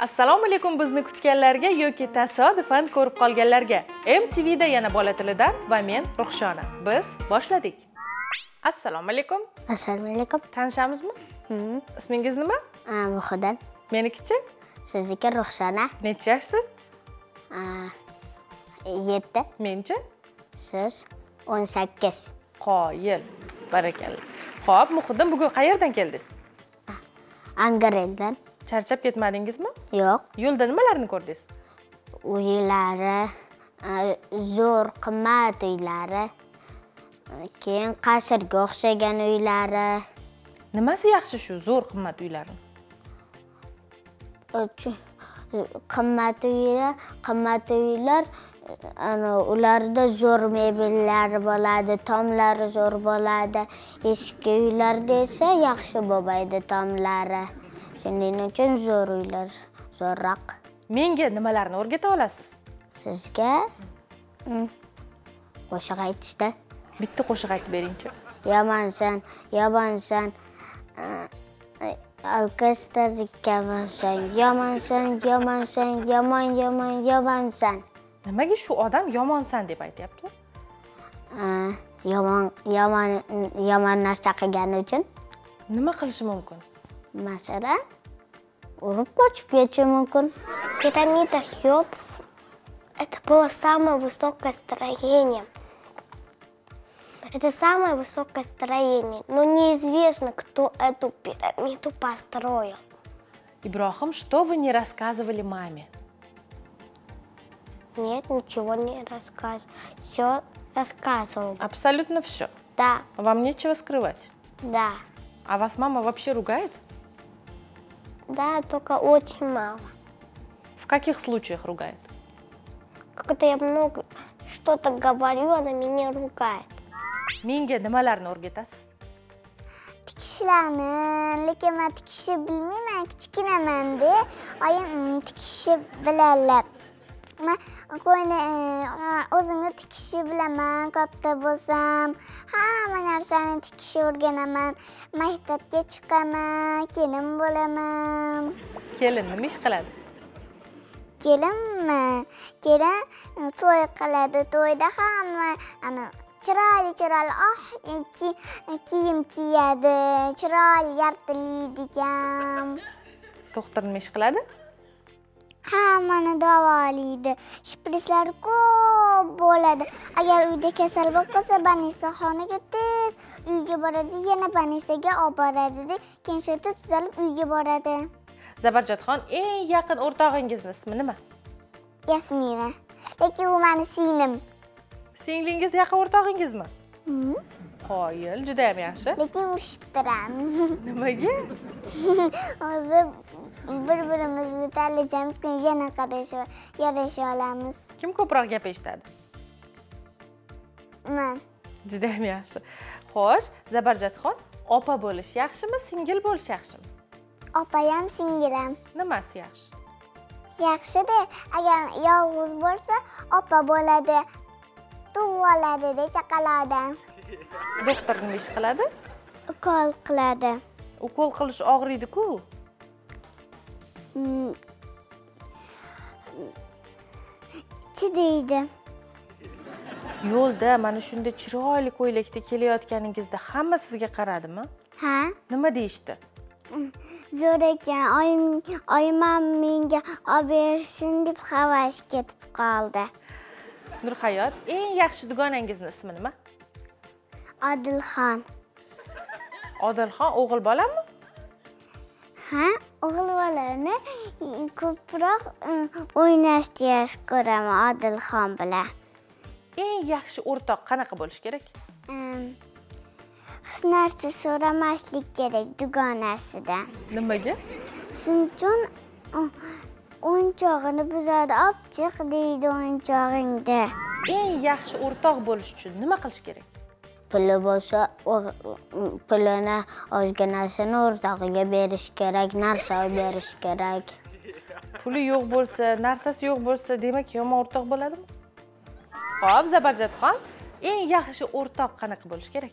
Assalomu alaykum bizni kutganlarga yoki tasodifan ko'rib qolganlarga. MTVda yana bola tilidan va men Ruxshona. Biz boshladik. Assalomu alaykum. Assalomu alaykum. Tanishamizmi? Ismingiz nima? Muhiddin. Menikichi? Sizniki Ruxshona. Necha yoshsiz? 7. Menchi? Siz 18. Qoyil. Barakalla. Xo'p, Muhiddin bugun qayerdan keldingiz? Angareldan. Charchab ketmadingizmi? Yo'q. Yo'lda nimalarni ko'rdingiz? Uylari, zo'r qimmat uylari. Keyin qasrga o'xshagan uylari. Nimasi yaxshi shu zo'r qimmat uylarni? Qimmat uylar ularda zo'r mebellar bo'ladi, tomlari zo'r bo'ladi. Eski uylarda esa yaxshi bo'lmaydi tomlari. Shuning uchun zo'r uylar zo'rroq. Menga nimalarni o'rgata olasiz? Sizga qo'shiq aytishda. Bitta qo'shiq aytib beringchi. Yomonsan. Orkestrga borsan, yomonsan. Nimaga shu odam yomonsan deb aytayapti? Yomon narsa qilgani uchun. Nima qilishi mumkin? Masalan, urib qochib ketishi mumkin. Пирамида Хеопс – это было самое высокое строение. Это самое высокое строение, но неизвестно, кто эту пирамиду построил. Иброхим, что вы не рассказывали маме? Нет, ничего не рассказывал. Все рассказывал. Абсолютно все? Да, Вам нечего скрывать? да. А вас мама вообще ругает? Да, только очень мало. В каких случаях ругает? Когда я много что-то говорю, она меня ругает. Menga nimalarni o'rgatasiz? Tikishlarni, lekin men tikishni bilmayman, kichkinaman-da. Oyim tikishni biladilar. Men qo'yni o'zimga tikishni bilaman, katta bo'lsam, hamma narsani tikishni o'rganaman. Maktabga chiqaman, kelin bo'laman. Kelin nima ish qiladi? Kelinmi? Kelin to'y qiladi. To'yda hamma chiroyli kiyim kiyadi, chiroyli yartilaydigan. Doktor nima ish qiladi? Hammani davolaydi. Shprislar ko'p bo'ladi. Agar uyda kasal bo'lib qolsa, banisaxonaga tez uyga boradi, yana banisaga olib boradi. Keyin shu yerda tuzalib uyga boradi. Zabarjodxon, eng yaqin o'rtog'ingizni ismi nima? Yasmina. Lekin u meni singlim. Singlingiz yaqin o'rtog'ingizmi? Qoyil, juda ham yaxshi. Lekin urishib turamiz. Nimaga? Hozir bir-birimizni tanlashamiz, yana yarasha olamiz. Kim ko'proq gap eshitadi? Men. Juda ham yaxshi. Xo'sh, Zabarjodxon, opa bo'lish yaxshimi, singil bo'lish yaxshimi? Opayam, singlim. Nimasi yaxshi? Yaxshi-da, agar yolg'iz bo'lsa, opa bo'ladi. Tug'iladi-da chaqaloqdan. Doktor nima ish qiladi? Ukol qiladi. Ukol qilish og'riydi-ku. Chidaydi. Yo'lda mana shunday chiroyli ko'ylakda kelayotganingizda hamma sizga qaradimi? Ha? Nima deyishdi? Zo'r ekan, oyim menga olib bersin deb havas ketib qoldi. Nurhayot, eng yaxshi dugonangizni ismi nima? Odilxon. Odilxon o'g'il bolami? Ha, o'g'il bolani ko'proq o'ynashni yaxshi ko'raman Odilxon bilan. Eng yaxshi o'rtoq qanaqa bo'lish kerak? Hech narsa so'ramaslik kerak dugonasidan. Nimaga? Shuning uchun o'yinchog'ini buzadi, olib chiq deydi o'yinchog'ingda. Eng yaxshi o'rtoq bo'lish uchun nima qilish kerak? Puli bo'lsa, pulini ozginasini o'rtog'iga berish kerak, narsa berish kerak. Puli yo'q bo'lsa, narsasi yo'q bo'lsa, demak yomon o'rtoq bo'ladimi? Xo'p, Zabarjodxon, eng yaxshi o'rtoq qanaqa bo'lish kerak?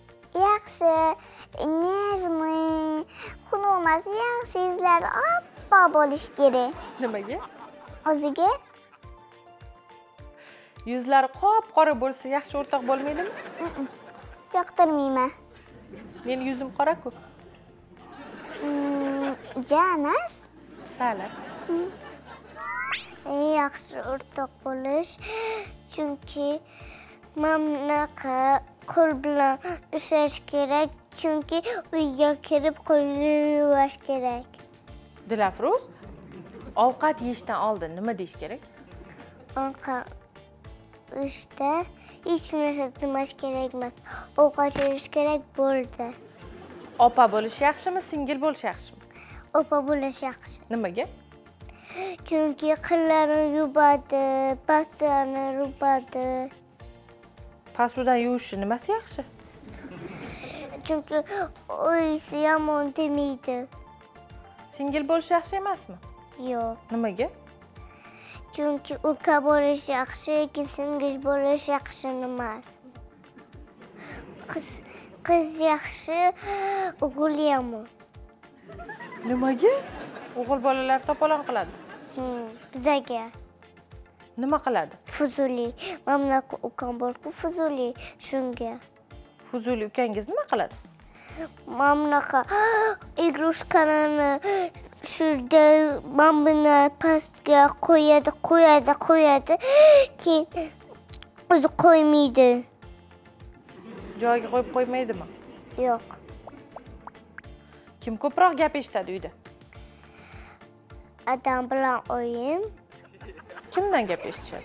Yaxshi, nежный, xunuk emas, yaxshi izlari opa bo'lish kerak. Nimaga? O'ziga Yuzlari qop-qora bo'lsa yaxshi o'rtoq bo'lmaydimi? yoqtirmayman. Meni yuzim qora-ku. Janas, Sala. yaxshi o'rtoq bo'lish, chunki mamlaqa qo'l bilan ishlash kerak, chunki uyga kirib qo'lni yuvish kerak. Dilafruz, ovqat yeyishdan oldin nima deyish kerak? Ovqat ishda hech narsa demash kerak emas. Ovqat yeyish kerak bo'ldi. Opa bo'lish yaxshimi, singil bo'lish yaxshimi? Opa bo'lish yaxshi. Nimaga? Chunki qillarni yuvadi, pastalarni yuvadi. Pasudan yuvishni nimasi yaxshi? Chunki o'yisi yomon demaydi. Singil bo'lish yaxshi emasmi? Yo'q. Nimaga? Chunki uka bo'lish yaxshi, singil bo'lish yaxshi emas. Qiz yaxshi, o'g'il yomon. Nimaga? O'g'il bolalar to'polon qiladi. Bizaga Nima qiladi? Fuzuli. Mamlaqa ukam bor-ku Fuzuli shunga. Fuzuli ukangiz nima qiladi? Mamlaqa igrushkani shurda bambini pastga qo'yadi. Keyin o'zi qo'ymaydi. Joyiga qo'yib qo'ymaydimi? Yo'q. Kim ko'proq gap eshitadi uyda? Adam bilan oyim, Kimdan gap eshitishadi?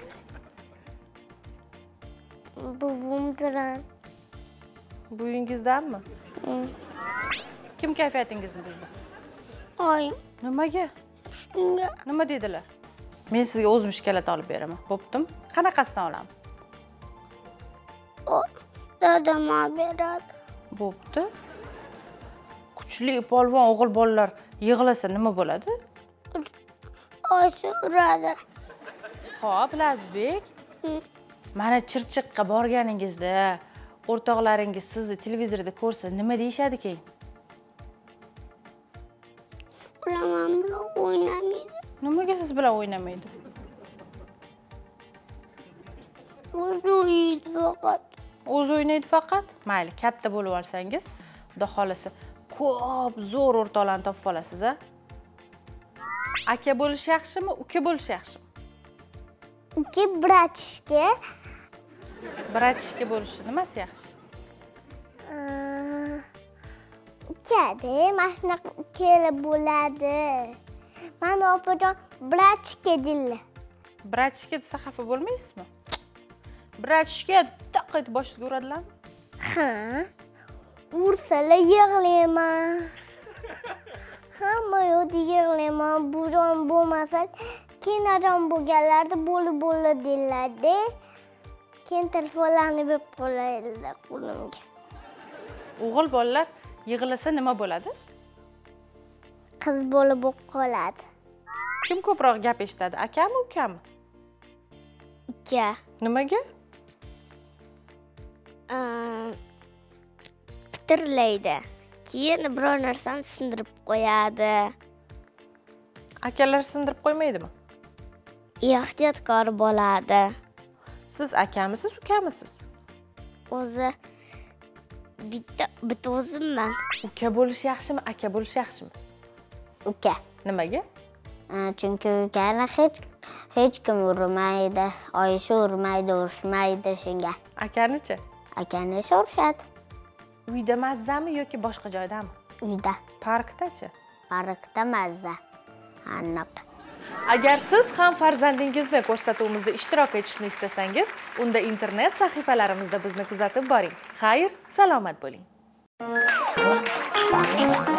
buvim bilan. Buyingizdanmi? Kim kayfiyatingizni buzdi? Oyim. Nimaga? Shunga Nima dedilar? Men sizga o'zim shikolat olib beraman. Bo'ptimi? Qanaqasidan olamiz? dadam olib beradi. Bo'pti. Kuchli polvon o'g'il bolalar yig'lasa nima bo'ladi? Oyisi uradi. Xo'p, Lazizbek. Mana Chirchiqqa borganingizda o'rtoqlaringiz sizni televizorda ko'rsa nima deyishadi keyin? Ular bilan o'ynamaydi. Nimaga siz bilan o'ynamaydi? O'zi o'ylaydi faqat. O'zi o'ynaydi faqat. Mayli, katta bo'lib olsangiz, xudo xolasa, ko'p zo'r o'rtoqlarni topib olasiz, a? Aka bo'lish yaxshimi, uka bo'lish yaxshimi? Uka bratishga, Bratishka bo'lishi nimasi yaxshi? ukada mana shunaqa ukala bo'ladi. Mana opajon bratishka deydi. Bratishka desa xafa bo'lmaysizmi? Bratishka taq etib boshiga uradilarmi? Ha. Ursalar yig'layman. Hamma yo'qda yig'layman. Bujon bo'lmasa, kinajon bo'lganlarda bo'li deyiladi. Keyin telefonlarni berib qo'yadilar qo'limga. O'g'il bolalar yig'lasa nima bo'ladi? Qiz bola bo'lib qoladi. Kim ko'proq gap eshitadi, akami, ukami? Uka. Nimaga? Fitirlaydi. Keyin biror narsani sindirib qo'yadi. Akalar sindirib qo'ymaydimi? Ehtiyotkor bo'ladi. Siz akamisiz, ukamisiz? O'zi bitta o'zimman. Uka bo'lish yaxshimi, aka bo'lish yaxshimi? Uka. Nimaga? Chunki ukani hech kim urmaydi, oyisi urmaydi, urishmaydi shunga. Akanichi? Akani esa urishadi. Uyda mazzami yoki boshqa joydami? Uyda, Parkdachi? parkda mazza. Annab. Agar siz ham farzandingizni ko'rsatuvimizda ishtirok etishni istasangiz, unda internet sahifalarimizda bizni kuzatib boring. Xayr, salomat bo'ling.